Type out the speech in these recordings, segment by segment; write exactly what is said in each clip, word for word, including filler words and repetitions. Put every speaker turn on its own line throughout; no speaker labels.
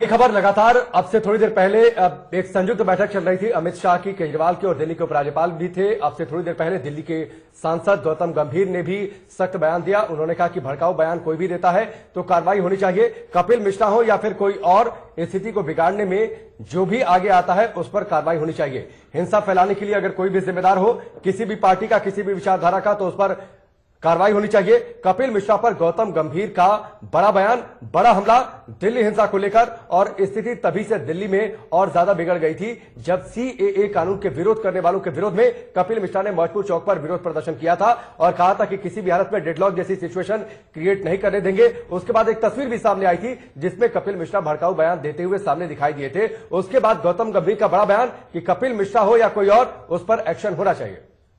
खबर लगातार अब से थोड़ी देर पहले एक संयुक्त बैठक चल रही थी अमित शाह की, केजरीवाल की और दिल्ली के उपराज्यपाल भी थे। अब से थोड़ी देर पहले दिल्ली के सांसद गौतम गंभीर ने भी सख्त बयान दिया। उन्होंने कहा कि भड़काऊ बयान कोई भी देता है तो कार्रवाई होनी चाहिए। कपिल मिश्रा हो या फिर कोई और, स्थिति को बिगाड़ने में जो भी आगे आता है उस पर कार्रवाई होनी चाहिए। हिंसा फैलाने के लिए अगर कोई भी जिम्मेदार हो, किसी भी पार्टी का, किसी भी विचारधारा का, तो उस पर कार्रवाई होनी चाहिए। कपिल मिश्रा पर गौतम गंभीर का बड़ा बयान, बड़ा हमला दिल्ली हिंसा को लेकर। और स्थिति तभी से दिल्ली में और ज्यादा बिगड़ गई थी जब सीएए कानून के विरोध करने वालों के विरोध में कपिल मिश्रा ने मौजपुर चौक पर विरोध प्रदर्शन किया था और कहा था कि किसी भी हालत में डेडलॉक जैसी सिचुएशन क्रिएट नहीं करने देंगे। उसके बाद एक तस्वीर भी सामने आई थी जिसमें कपिल मिश्रा भड़काऊ बयान देते हुए सामने दिखाई दिए थे। उसके बाद गौतम गंभीर का बड़ा बयान कि कपिल मिश्रा हो या कोई और, उस पर एक्शन होना चाहिए।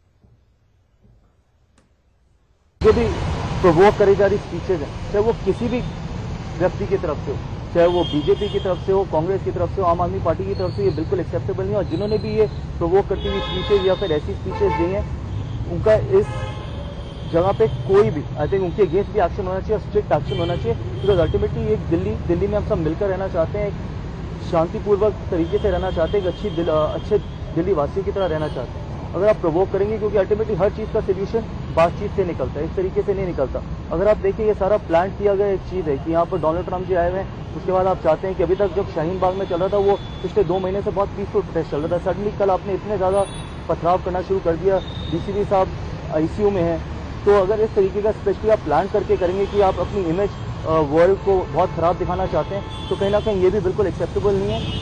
जो भी प्रोवोक करी जा रही स्पीचेज हैं, चाहे वो किसी भी व्यक्ति की तरफ से हो, चाहे वो बीजेपी की तरफ से हो, कांग्रेस की तरफ से हो, आम आदमी पार्टी की तरफ से, ये बिल्कुल एक्सेप्टेबल नहीं है। और जिन्होंने भी ये प्रोवोक करती हुई स्पीचेज या फिर ऐसी स्पीचेज दी हैं, उनका इस जगह पे कोई भी, आई थिंक उनके अगेंस्ट भी एक्शन होना चाहिए, स्ट्रिक्ट एक्शन होना चाहिए। बिकॉज अल्टीमेटली एक दिल्ली दिल्ली में हम सब मिलकर रहना चाहते हैं, एक शांतिपूर्वक तरीके से रहना चाहते हैं, एक अच्छी दिल, अच्छे दिल्ली वासियों की तरह रहना चाहते हैं। अगर आप प्रोवोक करेंगे, क्योंकि अल्टीमेटली हर चीज का सोल्यूशन बातचीत से निकलता है, इस तरीके से नहीं निकलता। अगर आप देखिए, ये सारा प्लान किया गया एक चीज है कि यहाँ पर डोनाल्ड ट्रंप जी आए हुए हैं, उसके बाद आप चाहते हैं कि अभी तक जब शाहीन बाग में चल रहा था, वो पिछले दो महीने से बहुत पीसफुल प्रोटेस्ट चल रहा था, सडनली कल आपने इतने ज्यादा पथराव करना शुरू कर दिया, डीसीपी साहब आईसीयू में है। तो अगर इस तरीके का स्पेशली आप प्लान करके करेंगे कि आप अपनी इमेज वर्ल्ड को बहुत खराब दिखाना चाहते हैं, तो कहीं ना कहीं ये भी बिल्कुल एक्सेप्टेबल नहीं है।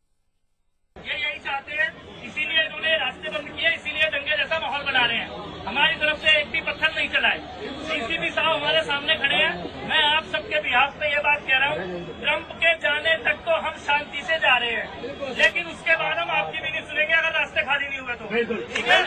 हमारी तरफ से एक भी पत्थर नहीं चलाए। सीसीपी साहब हमारे सामने खड़े हैं। मैं आप सबके बिहाफ पे ये बात कह रहा हूँ, ट्रंप के जाने तक तो हम शांति से जा रहे हैं, लेकिन उसके बाद हम आपकी भी नहीं सुनेंगे अगर रास्ते खाली नहीं हुए तो। ठीक है,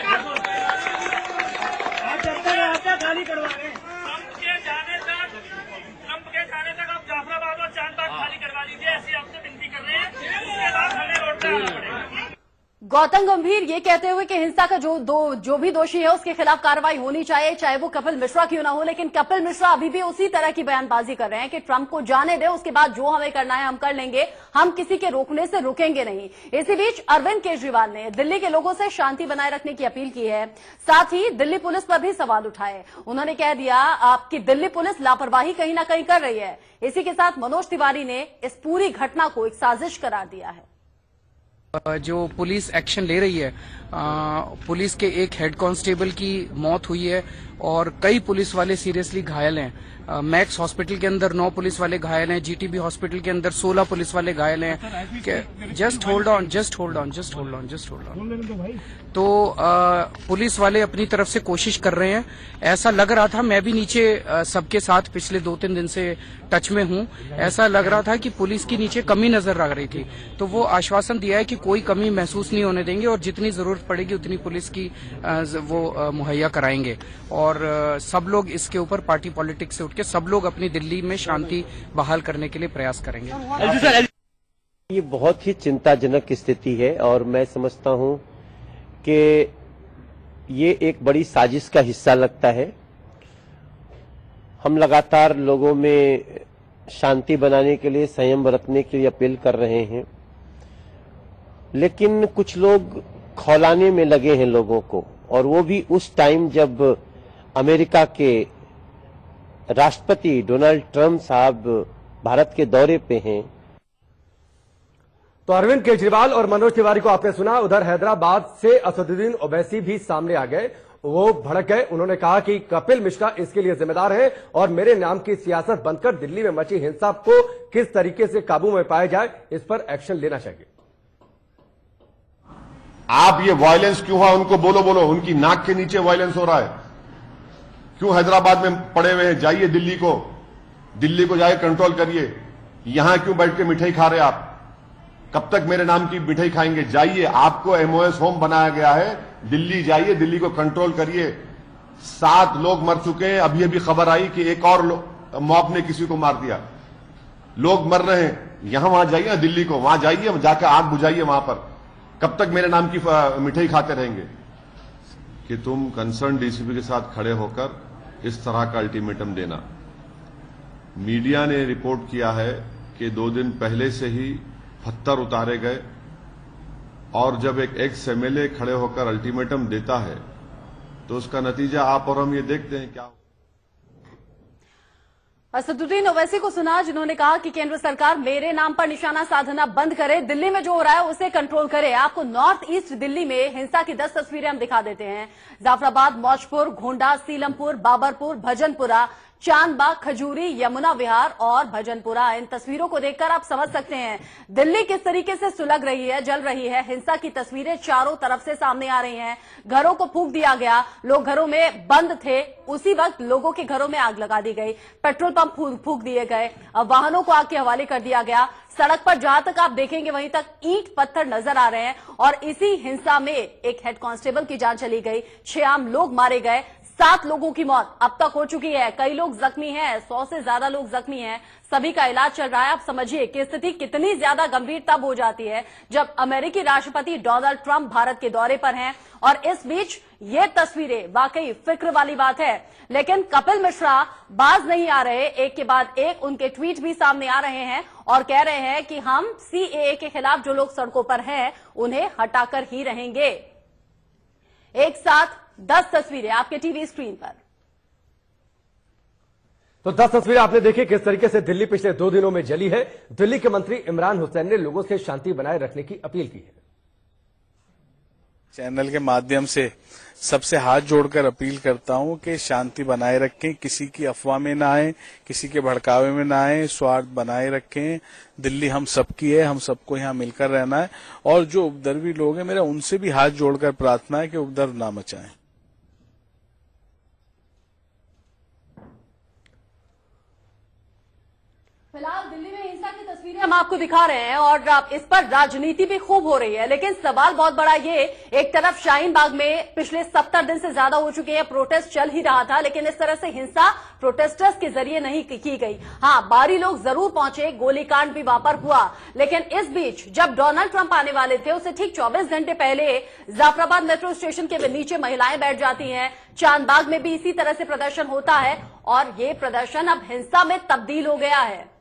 रास्ते खाली करवा रहे हैं। ट्रंप के जाने तक ट्रंप के जाने तक आप जाफराबाद और चांदबाग खाली करवा लीजिए, ऐसी आपसे विनती कर रहे हैं। उसके बाद हमें रोड पे आना पड़ेगा।
गौतम गंभीर ये कहते हुए कि हिंसा का जो दो जो भी दोषी है उसके खिलाफ कार्रवाई होनी चाहिए, चाहे वो कपिल मिश्रा क्यों ना हो। लेकिन कपिल मिश्रा अभी भी उसी तरह की बयानबाजी कर रहे हैं कि ट्रंप को जाने दे, उसके बाद जो हमें करना है हम कर लेंगे, हम किसी के रोकने से रुकेंगे नहीं। इसी बीच अरविंद केजरीवाल ने दिल्ली के लोगों से शांति बनाए रखने की अपील की है, साथ ही दिल्ली पुलिस पर भी सवाल उठाए। उन्होंने कह दिया आपकी दिल्ली पुलिस लापरवाही कहीं ना कहीं कर रही है। इसी के साथ मनोज तिवारी ने इस पूरी घटना को एक साजिश करार दिया है।
जो पुलिस एक्शन ले रही है, आ, पुलिस के एक हेड कांस्टेबल की मौत हुई है और कई पुलिस वाले सीरियसली घायल हैं। आ, मैक्स हॉस्पिटल के अंदर नौ पुलिस वाले घायल हैं, जीटीबी हॉस्पिटल के अंदर सोलह पुलिस वाले घायल हैं। Just hold on just hold on just hold on just hold on तो आ, पुलिस वाले अपनी तरफ से कोशिश कर रहे हैं। ऐसा लग रहा था, मैं भी नीचे सबके साथ पिछले दो तीन दिन से टच में हूं, ऐसा लग रहा था कि पुलिस की नीचे कमी नजर आ रही थी। तो वो आश्वासन दिया है कि कोई कमी महसूस नहीं होने देंगे और जितनी जरूरत पड़ेगी उतनी पुलिस की वो मुहैया कराएंगे। और सब लोग इसके ऊपर पार्टी पॉलिटिक्स से उठ के सब लोग अपनी दिल्ली में शांति बहाल करने के लिए प्रयास करेंगे।
ये बहुत ही चिंताजनक स्थिति है और मैं समझता हूं कि ये एक बड़ी साजिश का हिस्सा लगता है। हम लगातार लोगों में शांति बनाने के लिए, संयम बरतने के लिए अपील कर रहे हैं, लेकिन कुछ लोग खौलाने में लगे हैं लोगों को, और वो भी उस टाइम जब अमेरिका के राष्ट्रपति डोनाल्ड ट्रंप साहब भारत के दौरे पे हैं।
तो अरविंद केजरीवाल और मनोज तिवारी को आपने सुना। उधर हैदराबाद से असदुद्दीन ओवैसी भी सामने आ गए, वो भड़क गए। उन्होंने कहा कि कपिल मिश्रा इसके लिए जिम्मेदार है और मेरे नाम की सियासत बनकर दिल्ली में मची हिंसा को किस तरीके से काबू में पाया जाए, इस पर एक्शन लेना चाहिए।
आप ये वायलेंस क्यों है उनको बोलो बोलो, उनकी नाक के नीचे वायलेंस हो रहा है। क्यों हैदराबाद में पड़े हुए हैं? जाइए दिल्ली को, दिल्ली को जाइए, कंट्रोल करिए। यहां क्यों बैठ के मिठाई खा रहे आप? कब तक मेरे नाम की मिठाई खाएंगे? जाइए, आपको एमओएस होम बनाया गया है, दिल्ली जाइए, दिल्ली को कंट्रोल करिए। सात लोग मर चुके हैं, अभी अभी खबर आई कि एक और मॉब ने किसी को मार दिया। लोग मर रहे हैं, यहां वहां जाइए ना, दिल्ली को, वहां जाइए, जाकर आग बुझाइए वहां पर। कब तक मेरे नाम की मिठाई खाते रहेंगे? कि तुम कंसर्न डीसीपी के साथ खड़े होकर इस तरह का अल्टीमेटम देना। मीडिया ने रिपोर्ट किया है कि दो दिन पहले से ही पत्थर उतारे गए और जब एक एक्स एमएलए खड़े होकर अल्टीमेटम देता है तो उसका नतीजा आप और हम ये देखते हैं क्या।
असदुद्दीन ओवैसी को सुना, जिन्होंने कहा कि केंद्र सरकार मेरे नाम पर निशाना साधना बंद करे, दिल्ली में जो हो रहा है उसे कंट्रोल करे। आपको नॉर्थ ईस्ट दिल्ली में हिंसा की दस तस्वीरें हम दिखा देते हैं। जाफराबाद, मौजपुर, घोंडा, सीलमपुर, बाबरपुर, भजनपुरा, चांदबाग, खजूरी, यमुना विहार और भजनपुरा। इन तस्वीरों को देखकर आप समझ सकते हैं दिल्ली किस तरीके से सुलग रही है, जल रही है। हिंसा की तस्वीरें चारों तरफ से सामने आ रही हैं। घरों को फूंक दिया गया, लोग घरों में बंद थे, उसी वक्त लोगों के घरों में आग लगा दी गई, पेट्रोल पंप फूंक दिए गए, अब वाहनों को आग के हवाले कर दिया गया। सड़क पर जहां तक आप देखेंगे वहीं तक ईंट पत्थर नजर आ रहे हैं। और इसी हिंसा में एक हेड कांस्टेबल की जान चली गई, छह आम लोग मारे गए, सात लोगों की मौत अब तक हो चुकी है, कई लोग जख्मी हैं, सौ से ज्यादा लोग जख्मी हैं, सभी का इलाज चल रहा है। आप समझिए कि स्थिति कितनी ज्यादा गंभीर तब हो जाती है जब अमेरिकी राष्ट्रपति डोनाल्ड ट्रंप भारत के दौरे पर हैं और इस बीच ये तस्वीरें, वाकई फिक्र वाली बात है। लेकिन कपिल मिश्रा बाज नहीं आ रहे, एक के बाद एक उनके ट्वीट भी सामने आ रहे हैं और कह रहे हैं कि हम सीएए के खिलाफ जो लोग सड़कों पर हैं उन्हें हटाकर ही रहेंगे। एक साथ दस तस्वीरें आपके टीवी स्क्रीन पर।
तो दस तस्वीरें आपने देखी किस तरीके से दिल्ली पिछले दो दिनों में जली है। दिल्ली के मंत्री इमरान हुसैन ने लोगों से शांति बनाए रखने की अपील की है।
चैनल के माध्यम से सबसे हाथ जोड़कर अपील करता हूं कि शांति बनाए रखें, किसी की अफवाह में ना आए, किसी के भड़कावे में ना आए, स्वार्थ बनाए रखें। दिल्ली हम सबकी है, हम सबको यहाँ मिलकर रहना है और जो उपद्रवी लोग हैं मेरा उनसे भी हाथ जोड़कर प्रार्थना है कि उपद्रव ना मचाएं।
फिलहाल दिल्ली में हिंसा की तस्वीरें हम आपको दिखा रहे हैं और इस पर राजनीति भी खूब हो रही है। लेकिन सवाल बहुत बड़ा ये, एक तरफ शाहीन बाग में पिछले सत्तर दिन से ज्यादा हो चुके हैं, प्रोटेस्ट चल ही रहा था, लेकिन इस तरह से हिंसा प्रोटेस्टर्स के जरिए नहीं की गई। हाँ, बाहरी लोग जरूर पहुंचे, गोलीकांड भी वहां पर हुआ, लेकिन इस बीच जब डोनाल्ड ट्रंप आने वाले थे उससे ठीक चौबीस घंटे पहले जाफराबाद मेट्रो स्टेशन के नीचे महिलाएं बैठ जाती हैं। चांदबाग में भी इसी तरह से प्रदर्शन होता है और ये प्रदर्शन अब हिंसा में तब्दील हो गया है।